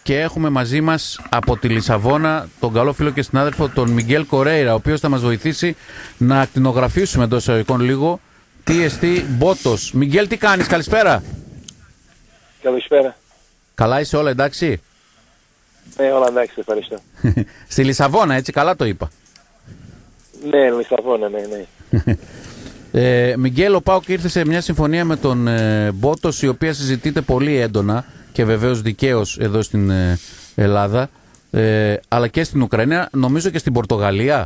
και έχουμε μαζί μας από τη Λισαβόνα τον καλό φίλο και συνάδελφο τον Μιγγέλ Κορέιρα, ο οποίος θα μας βοηθήσει να ακτινογραφήσουμε εντός εισαγωγικών λίγο τι εστί Μπότος. Μιγγέλ, τι κάνεις, καλησπέρα. Καλησπέρα. Καλά είσαι, όλα εντάξει? Ναι, όλα εντάξει, ευχαριστώ. Στη Λισαβόνα, έτσι, καλά το είπα? Ναι, Λισαβόνα, ναι. Μιγγέλ, ο ΠΑΟΚ ήρθε σε μια συμφωνία με τον Μπότος, η οποία συζητείται πολύ έντονα και βεβαίως δικαίως εδώ στην Ελλάδα, αλλά και στην Ουκρανία, νομίζω και στην Πορτογαλία.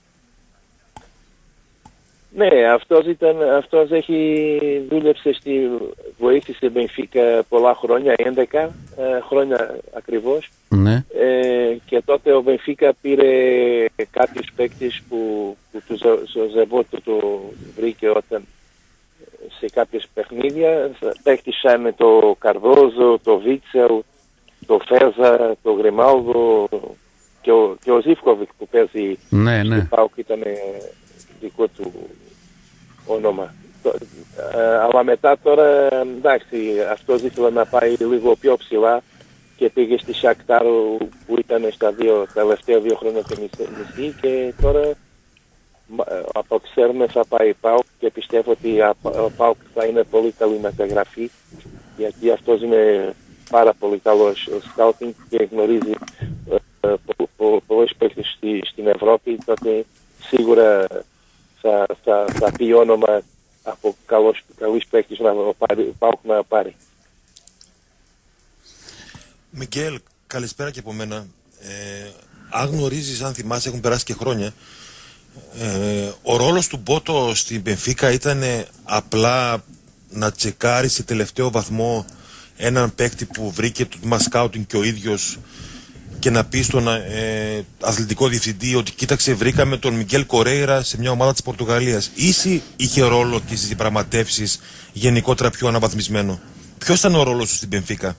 Ναι, αυτός δούλεψε βοήθησε Μπενφίκα πολλά χρόνια, 11 χρόνια ακριβώς. Ναι. Και τότε ο Μπενφίκα πήρε κάποιους παίκτες που το Ζεβότο το βρήκε όταν σε κάποιες παιχνίδια. Παίκτες σαν το Καρδόζο, το Βίτσελ, το Φέρζα, το Γκριμάλδο και ο Ζίβκοβικ που παίζει στο ΠΑΟΚ ήταν δικό του όνομα. Αλλά μετά τώρα, εντάξει, αυτός ήθελε να πάει λίγο πιο ψηλά και πήγε στη Σακτάρ που ήταν στα τελευταία 2 χρόνια και μισή και τώρα από ξέρουμε θα πάει ΠΑΟΚ και πιστεύω ότι ο ΠΑΟΚ θα είναι πολύ καλή μεταγραφή γιατί αυτός είναι πάρα πολύ καλός σκάουτινγκ και γνωρίζει πολλές παίκτες στην Ευρώπη, τότε σίγουρα θα πει όνομα από καλούς παίκτες να πάρει. Μιγγέλ, καλησπέρα και από μένα. Αν γνωρίζεις, αν θυμάσαι, έχουν περάσει και χρόνια, ο ρόλος του Μπότο στην Μπενφίκα ήταν απλά να τσεκάρει σε τελευταίο βαθμό έναν παίκτη που βρήκε το τμήμα σκάουτινγκ και ο ίδιος και να πει στον αθλητικό διευθυντή ότι κοίταξε, βρήκαμε τον Μιγγέλ Κορέιρα σε μια ομάδα της Πορτογαλίας, ή είχε ρόλο και στις διαπραγματεύσεις γενικότερα πιο αναβαθμισμένο? Ποιος ήταν ο ρόλος σου στην Μπενφίκα?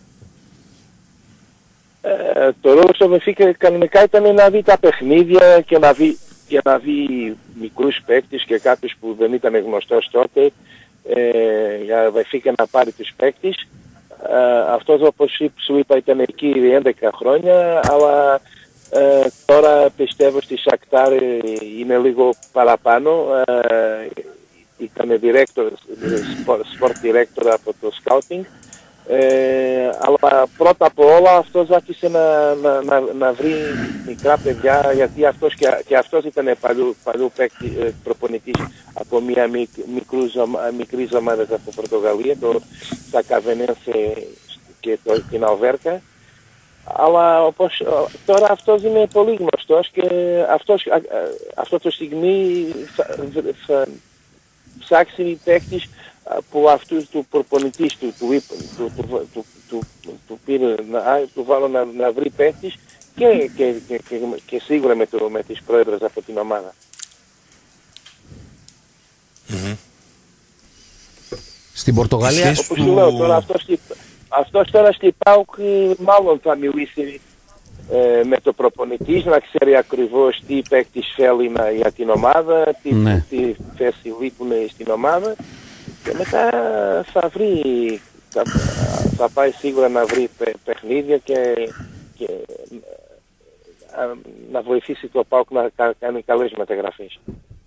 Το ρόλο στο Μπενφίκα κανονικά ήταν να δει τα παιχνίδια και να δει μικρούς παίκτες και κάποιους που δεν ήταν γνωστός τότε για Μπενφίκα να πάρει τους παίκτες. Αυτός, όπως σου είπα, ήταν εκεί 11 χρόνια, αλλά τώρα πιστεύω στη Σακτάρ είναι λίγο παραπάνω. Ήταν sport director από το scouting, αλλά πρώτα απ' όλα αυτός άρχισε να βρει μικρά παιδιά, γιατί αυτός ήταν παλιού προπονητής από μια μικρή ομάδα από Πορτογαλία, το Σακαβενένσε και την Αλβέρκα. Αλλά τώρα αυτός είναι πολύ γνωστός και αυτό το στιγμή θα ψάξει παίκτης που αυτούς του προπονητής του πήρε του βάλω να βρει παίκτης και σίγουρα με τις πρόεδρες από την ομάδα. Στην Πορτογαλία, όπως σου λέω τώρα, αυτός τώρα στη ΠΑΟΚ μάλλον θα μιλήσει με το προπονητής, να ξέρει ακριβώς τι παίκτης θέλει για την ομάδα, τι θέση λείπουν στην ομάδα και μετά θα πάει σίγουρα να βρει παιχνίδια και να βοηθήσει το ΠΑΟΚ να κάνει καλές μεταγραφές.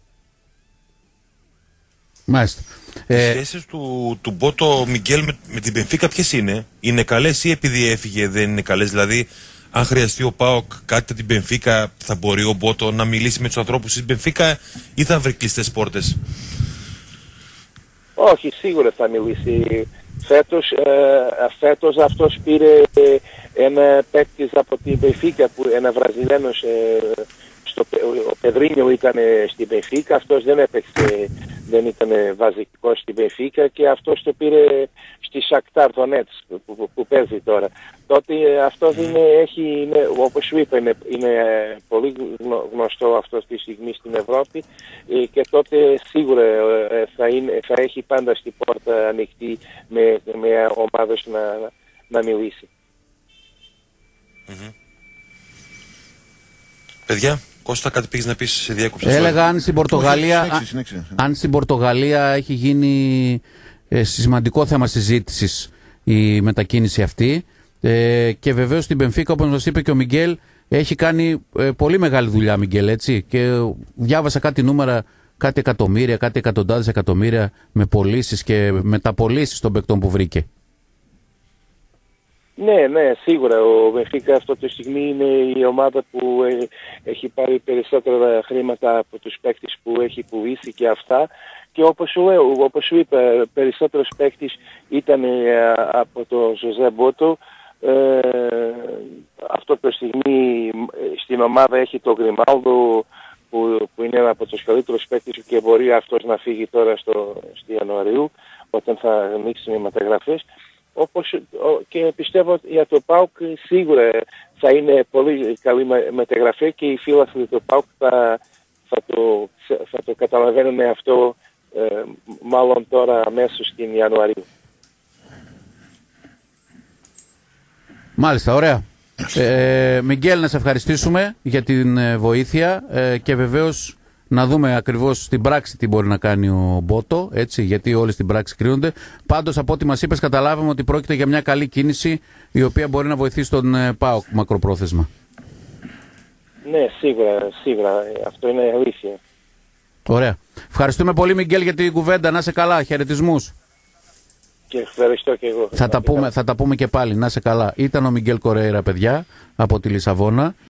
Μάλιστα. Οι σχέσεις του Μπότο Μιγγέλ με την Μπενφίκα ποιες είναι? Είναι καλές ή επειδή έφυγε δεν είναι καλές? Δηλαδή, αν χρειαστεί ο ΠΑΟΚ κάτι από την Μπενφίκα, θα μπορεί ο Μπότο να μιλήσει με τους ανθρώπους της Μπενφίκα ή θα βρει κλειστές πόρτες? Όχι, σίγουρα θα μιλήσει. Φέτος αυτός πήρε ένα παίκτης από την Μπενφίκα, ένα Βραζιλιάνος, ο Πεδρίνιο ήταν στην Μπενφίκα, αυτός δεν έπαιξε, δεν ήταν βασικός στην Μπενφίκα και αυτός το πήρε στη Σακτάρ Δονέτς που παίζει τώρα. Τότε αυτός όπως σου είπα, είναι πολύ γνωστό αυτός τη στιγμή στην Ευρώπη και τότε σίγουρα θα έχει πάντα στην πόρτα ανοιχτή με ομάδες να μιλήσει. Παιδιά, Κώστα, κάτι πήγες να πεις, σε διέκοψα? Έλεγα αν στην Πορτογαλία έχει γίνει σημαντικό θέμα συζήτησης η μετακίνηση αυτή. Και βεβαίως στην Μπενφίκα, όπως μας είπε και ο Μιγγέλ, έχει κάνει πολύ μεγάλη δουλειά, Μιγγέλ, έτσι. Και διάβασα κάτι νούμερα, κάτι εκατομμύρια, κάτι εκατοντάδες εκατομμύρια με πωλήσεις και μεταπωλήσεις των παικτών που βρήκε. Ναι, σίγουρα. Ο Μπενφίκα αυτή τη στιγμή είναι η ομάδα που έχει πάρει περισσότερα χρήματα από τους παίκτες που έχει πουλήσει και αυτά. Και όπως σου είπα, περισσότερος παίκτης ήταν από το Ζωζέ Μπότο. Αυτό τη στιγμή στην ομάδα έχει το Γκριμάλδο που είναι ένα από τους καλύτερους παίκτες και μπορεί αυτός να φύγει τώρα στη Ιανουαρίου όταν θα ανοίξουν οι μεταγραφές. Και πιστεύω για το ΠΑΟΚ σίγουρα θα είναι πολύ καλή μεταγραφή και οι φίλαθλοι του ΠΑΟΚ θα το καταλαβαίνουν αυτό μάλλον τώρα αμέσως στην Ιανουαρίου. Μάλιστα, ωραία. Μιγγέλ, να σε ευχαριστήσουμε για την βοήθεια και βεβαίως να δούμε ακριβώς στην πράξη τι μπορεί να κάνει ο Μπότο, έτσι, γιατί όλοι στην πράξη κρίνονται. Πάντως, από ό,τι μας είπες, καταλάβαμε ότι πρόκειται για μια καλή κίνηση η οποία μπορεί να βοηθήσει τον ΠΑΟΚ μακροπρόθεσμα. Ναι, σίγουρα. Αυτό είναι αλήθεια. Ωραία. Ευχαριστούμε πολύ, Μιγγέλ, για την κουβέντα. Να είσαι καλά. Χαιρετισμούς. Και ευχαριστώ και εγώ. Θα τα πούμε και πάλι. Να είσαι καλά. Ήταν ο Μιγγέλ Κορέιρα, παιδιά, από τη Λισαβόνα.